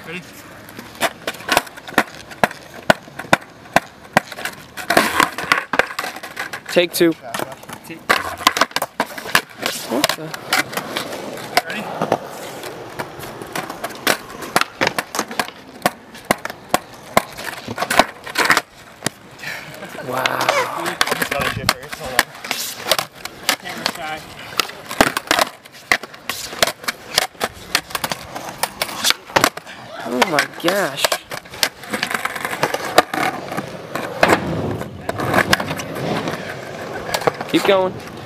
Ready? Take two. Okay. Ready? Wow. I'm just gonna shit first. Hold on. Camera shy. Oh my gosh. Keep going.